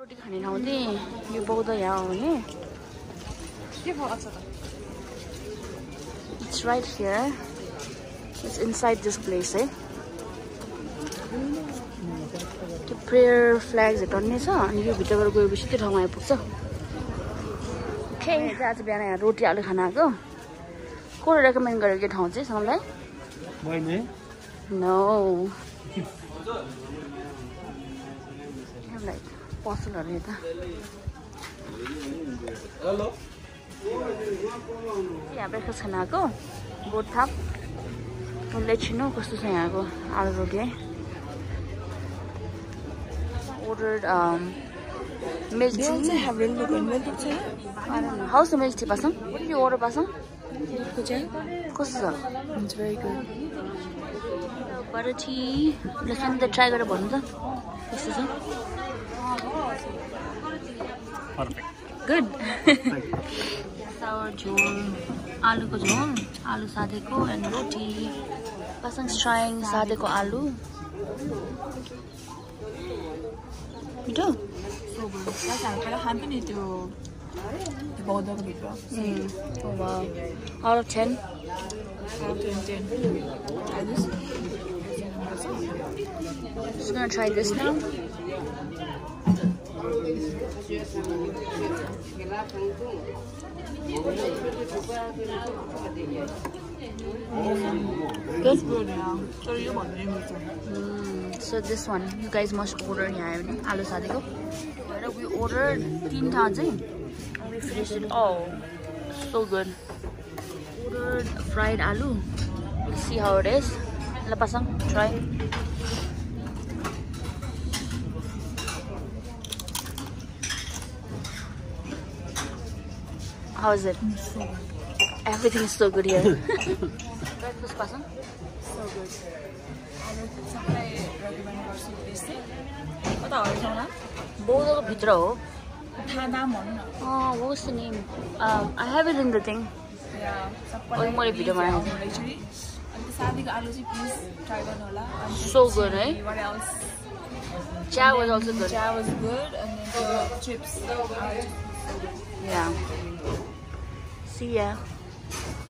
रोटी खाने ठाउँ चाहिँ यो बौद्ध यहाँ हो भने It's right here. It's inside this place, है त्यो प्रेयर फ्ल्याग्स टन्ने छ अनि यो भित्रबाट गएपछि त्यो ठाउँमा आइपुग्छ ओके आज बिहान यहाँ रोटी आलु खाना आएको कसले रेकमेन्ड गरेको यो ठाउँ चाहिँ सबलाई मैले नो लाइक पसलहरू यता हेलो यहाँ ब्रेकफास्ट खाना आएको बोट थाप लेट यु नो कस्तो छ यहाँको आलु रोटी है ordered milk tea. Have really good milk tea. I don't know. How's the milk tea, Pasam? What did you order, Pasam? Kucha. Kosta. It's very good. Butter tea. Let's try to get a Kosta. Perfect. Good. Thank you. Sour jol, aloo ko jol, aloo sade ko and roti. Pasam's trying sade ko aloo. You do? So good. That's how I happen to the Boudha video. Oh wow. Out of 10? Out of 10. Try this. Just gonna try this now. Good? Good, yeah. So you want to So this one, you guys must order here, aloo sadeko. We ordered 3,000 and we finished it all. So good. Ordered fried aloo. We'll see how it is. Lapasang, try. How is it? Everything is so good here. Breakfast, Pasang? So good. I recommend this thing. What are you Boudha ko bhitra ho. Oh, what was the name? I have it in the thing. yeah. Oh, मैले भिडियोमा राखेको थिएँ। Actually, and the sadiko aloo please try गर्नुहोला. So good, eh? What else? Cha was also good. Cha was good, and then the chips. Yeah. See ya.